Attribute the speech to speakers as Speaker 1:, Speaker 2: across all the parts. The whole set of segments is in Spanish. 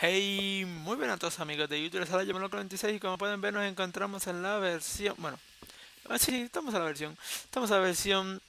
Speaker 1: Hey, muy buenas a todos amigos de YouTube, les habla Yamelo46 y como pueden ver nos encontramos en la versión, sí, estamos en la versión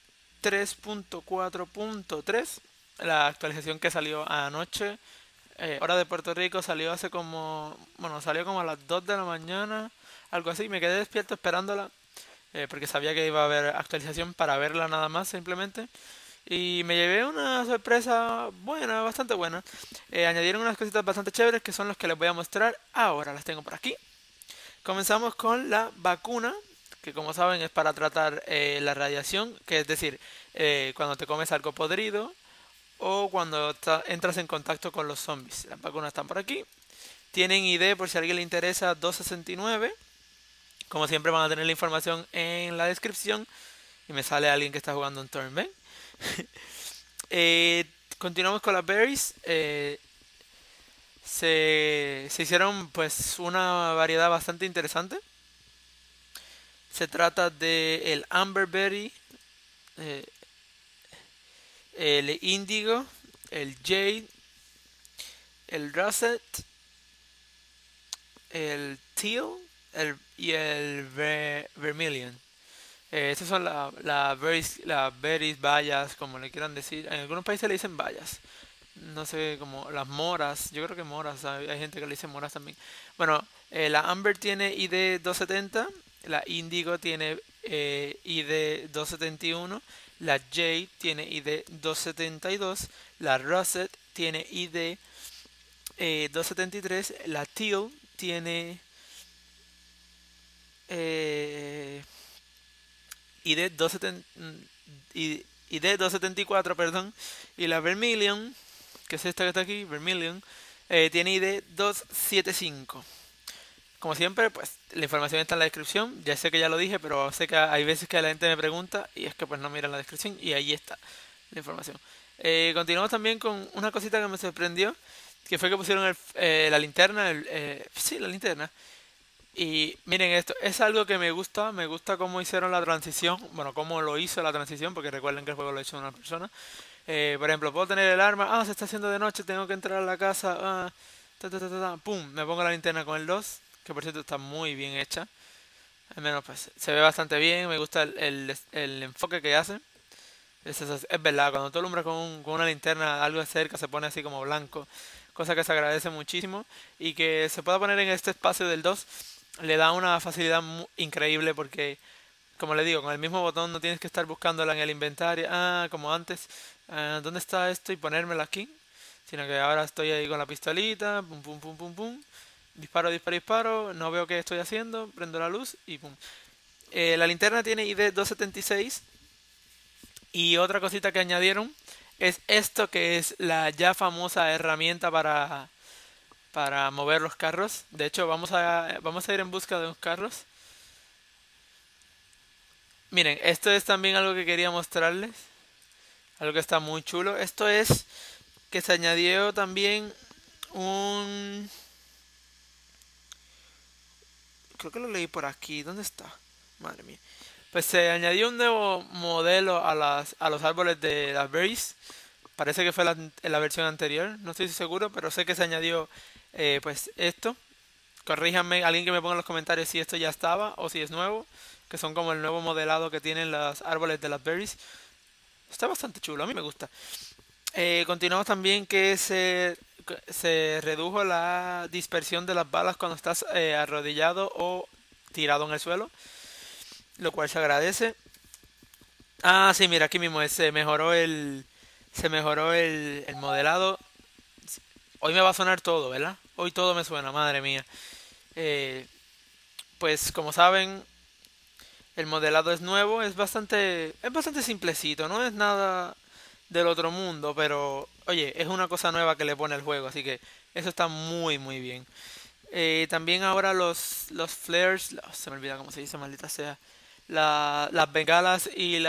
Speaker 1: 3.4.3, la actualización que salió anoche, hora de Puerto Rico, salió hace como, salió como a las 2 de la mañana, algo así, me quedé despierto esperándola, porque sabía que iba a haber actualización para verla nada más simplemente. Y me llevé una sorpresa buena, bastante buena. Añadieron unas cositas bastante chéveres que son los que les voy a mostrar ahora. Las tengo por aquí. Comenzamos con la vacuna, que como saben es para tratar la radiación, que es decir, cuando te comes algo podrido o cuando entras en contacto con los zombies. Las vacunas están por aquí. Tienen ID por si a alguien le interesa 269. Como siempre van a tener la información en la descripción. Y me sale alguien que está jugando un turn, ¿ven? Eh, Continuamos con las berries. Se hicieron pues una variedad bastante interesante. Se trata de el amberberry, eh, el índigo, el jade, el russet, el teal y el vermilion. Estas son las berries, bayas, como le quieran decir. En algunos países le dicen bayas. No sé, como las moras. Yo creo que moras. Hay gente que le dice moras también. Bueno, la Amber tiene ID 270. La Indigo tiene ID 271. La Jade tiene ID 272. La Russet tiene ID 273. La Teal tiene eh, ID 270, ID 274, perdón. Y la Vermilion, que es esta que está aquí, Vermilion, tiene ID 275. Como siempre, pues la información está en la descripción. Ya sé que ya lo dije, pero sé que hay veces que la gente me pregunta y es que pues no miran la descripción y ahí está la información. Continuamos también con una cosita que me sorprendió, que fue que pusieron la linterna, sí, la linterna. Y miren esto, es algo que me gusta cómo hicieron la transición, bueno, cómo lo hizo la transición, porque recuerden que el juego lo hizo una persona. Por ejemplo, puedo tener el arma, se está haciendo de noche, tengo que entrar a la casa, pum, me pongo la linterna con el 2 que por cierto está muy bien hecha. Al menos pues se ve bastante bien, me gusta el enfoque que hace. Es verdad, cuando tú alumbras con una linterna algo de cerca se pone así como blanco, cosa que se agradece muchísimo. Y que se pueda poner en este espacio del 2 le da una facilidad increíble porque, como le digo, con el mismo botón no tienes que estar buscándola en el inventario, como antes, ¿dónde está esto? Y ponérmelo aquí, sino que ahora estoy ahí con la pistolita, pum, pum, pum, pum, pum, disparo, disparo, disparo, no veo qué estoy haciendo, prendo la luz y pum. La linterna tiene ID 276 y otra cosita que añadieron es esto que es la ya famosa herramienta para mover los carros. De hecho, vamos a ir en busca de unos carros. Miren, esto es también algo que quería mostrarles. Algo que está muy chulo. Esto es que se añadió también un... Creo que lo leí por aquí. ¿Dónde está? Madre mía. Pues se añadió un nuevo modelo a los árboles de las berries. Parece que fue en la versión anterior. No estoy seguro, pero sé que se añadió pues esto. Corríjanme, alguien que me ponga en los comentarios si esto ya estaba o si es nuevo. Que son como el nuevo modelado que tienen los árboles de las berries. Está bastante chulo, a mí me gusta. Continuamos también que se redujo la dispersión de las balas cuando estás arrodillado o tirado en el suelo, lo cual se agradece. Sí, mira, aquí mismo se mejoró el modelado. Hoy me va a sonar todo, ¿verdad? Hoy todo me suena, madre mía. Eh, pues como saben, el modelado es nuevo, es bastante simplecito, no es nada del otro mundo, pero oye, es una cosa nueva que le pone el juego, así que eso está muy muy bien. También ahora los flares, se me olvida cómo se dice, maldita sea, las bengalas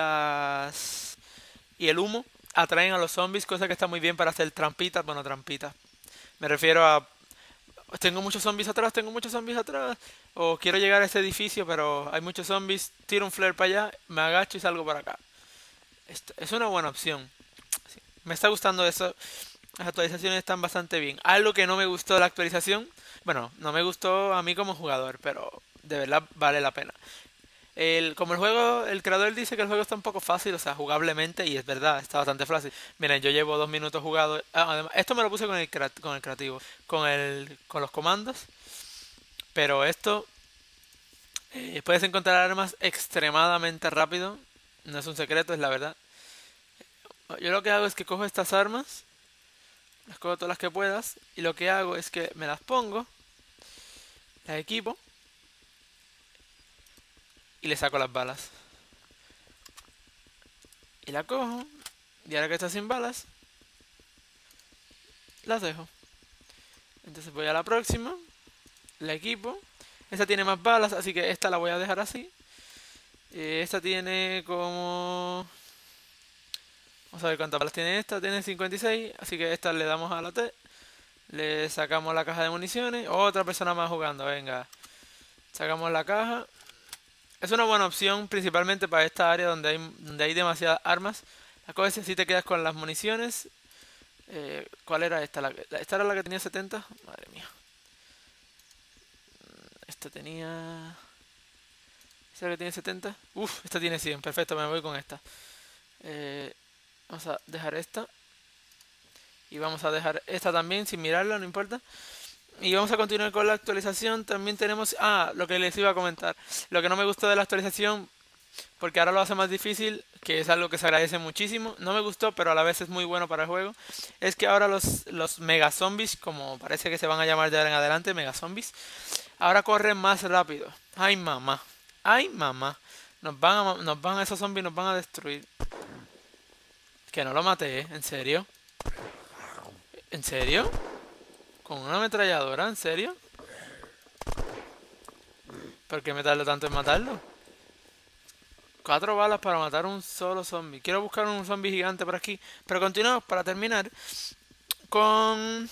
Speaker 1: y el humo atraen a los zombies, cosa que está muy bien para hacer trampitas, bueno, trampitas. Me refiero a tengo muchos zombies atrás, o quiero llegar a ese edificio, pero hay muchos zombies, tiro un flare para allá, me agacho y salgo para acá. Es una buena opción. Sí, me está gustando eso. Las actualizaciones están bastante bien. Algo que no me gustó de la actualización, bueno, no me gustó a mí como jugador, pero de verdad vale la pena. Como el juego, el creador dice que el juego está un poco fácil, o sea, jugablemente, y es verdad, está bastante fácil. Miren, yo llevo 2 minutos jugado. Además, esto me lo puse con el creativo, con los comandos, pero esto puedes encontrar armas extremadamente rápido. No es un secreto, es la verdad. Yo lo que hago es que cojo estas armas, las cojo todas las que puedas, y lo que hago es que me las pongo, las equipo, y le saco las balas. Y la cojo, y ahora que está sin balas, las dejo. Entonces voy a la próxima, la equipo. Esta tiene más balas, así que esta la voy a dejar así. Esta tiene como... Vamos a ver cuántas balas tiene esta. Tiene 56, así que esta le damos a la T. Le sacamos la caja de municiones. Otra persona más jugando, venga. Sacamos la caja. Es una buena opción, principalmente para esta área donde hay demasiadas armas. La cosa es que si te quedas con las municiones. ¿Cuál era esta? ¿Esta era la que tenía 70? Madre mía. Esta tenía... ¿Esta que tiene 70? Uf, esta tiene 100. Perfecto, me voy con esta. Vamos a dejar esta. Y vamos a dejar esta también, sin mirarla, no importa. Y vamos a continuar con la actualización. También tenemos... Ah, lo que les iba a comentar. Lo que no me gustó de la actualización, porque ahora lo hace más difícil, que es algo que se agradece muchísimo. No me gustó, pero a la vez es muy bueno para el juego. Es que ahora los mega zombies, como parece que se van a llamar de ahora en adelante, mega zombies, ahora corren más rápido. Ay, mamá. Ay, mamá. Esos zombies nos van a destruir. Que no lo maté, ¿eh? ¿En serio? ¿En serio? ¿Con una ametralladora? ¿En serio? ¿Por qué me tardo tanto en matarlo? 4 balas para matar un solo zombie. Quiero buscar un zombie gigante por aquí. Pero continuamos para terminar con...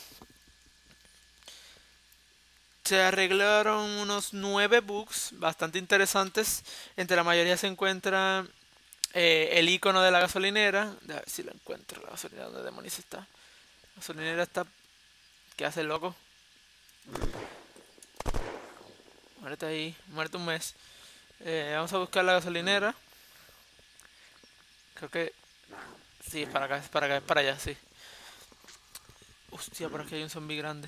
Speaker 1: Se arreglaron unos 9 bugs bastante interesantes. Entre la mayoría se encuentra el icono de la gasolinera. A ver si lo encuentro. La gasolinera, ¿dónde demonios está? La gasolinera está... ¿Qué hace el loco? Muérete ahí. Muerte un mes. Vamos a buscar la gasolinera. Creo que... Sí, es para acá, es para acá, es para allá, sí. Hostia, por aquí hay un zombie grande.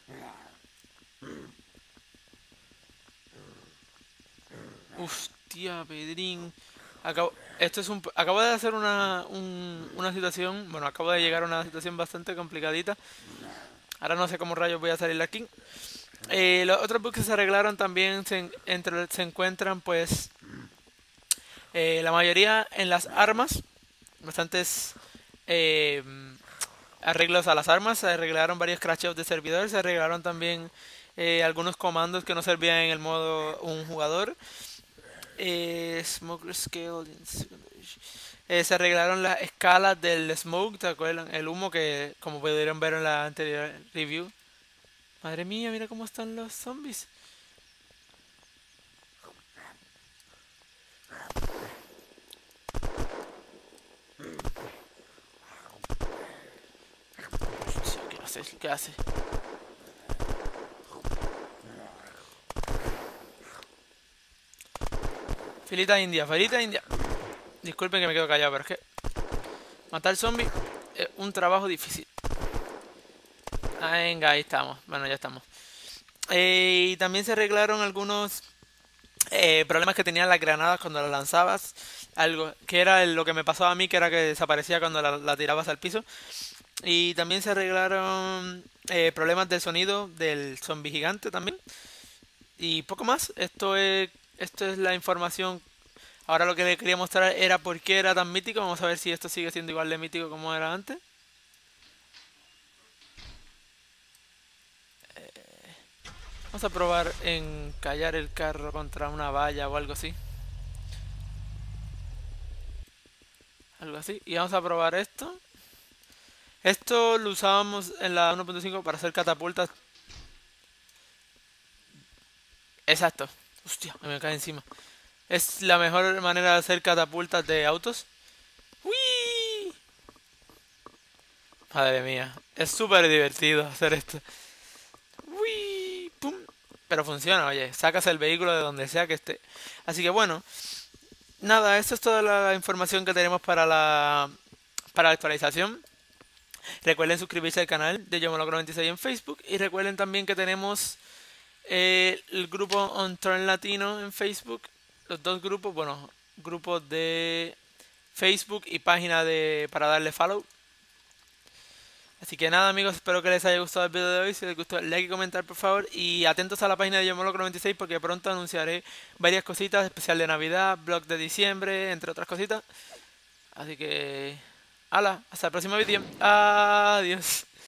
Speaker 1: Hostia, Pedrín. Acabo de hacer una situación. Bueno, acabo de llegar a una situación bastante complicadita. Ahora no sé cómo rayos voy a salir de aquí. Los otros bugs que se arreglaron también se encuentran, pues, la mayoría en las armas. Bastantes eh, arreglos a las armas. Se arreglaron varios crasheos de servidor. Se arreglaron también algunos comandos que no servían en el modo un jugador. Smoker Scale. Se arreglaron las escalas del smoke, ¿te acuerdan? El humo que, como pudieron ver en la anterior review. Madre mía, mira cómo están los zombies. ¿Qué hace? ¿Qué hace? Filita india, filita india. Disculpen que me quedo callado, pero es que matar zombies es un trabajo difícil. Venga, ahí estamos. Bueno, ya estamos. Y también se arreglaron algunos problemas que tenían las granadas cuando las lanzabas. Algo que era lo que me pasaba a mí, que era que desaparecía cuando la tirabas al piso. Y también se arreglaron problemas del sonido del zombie gigante también. Y poco más. Esto es la información. Ahora lo que le quería mostrar era por qué era tan mítico. Vamos a ver si esto sigue siendo igual de mítico como era antes. Vamos a probar en callar el carro contra una valla o algo así. Algo así. Y vamos a probar esto. Esto lo usábamos en la 1.5 para hacer catapultas. Exacto. Hostia, me cae encima. Es la mejor manera de hacer catapultas de autos. ¡Uy! Madre mía, es súper divertido hacer esto. Uy, pum. Pero funciona, oye, sacas el vehículo de donde sea que esté. Así que bueno, nada, esto es toda la información que tenemos para la actualización. Recuerden suscribirse al canal de YoMoLoco96 en Facebook y recuerden también que tenemos el grupo On Turn Latino en Facebook. Los dos grupos, bueno, grupos de Facebook y página para darle follow. Así que nada amigos, espero que les haya gustado el video de hoy. Si les gustó, like y comentar por favor. Y atentos a la página de YoMoLoco96 porque pronto anunciaré varias cositas, especial de Navidad, blog de diciembre, entre otras cositas. Así que, hala, hasta el próximo vídeo. Adiós.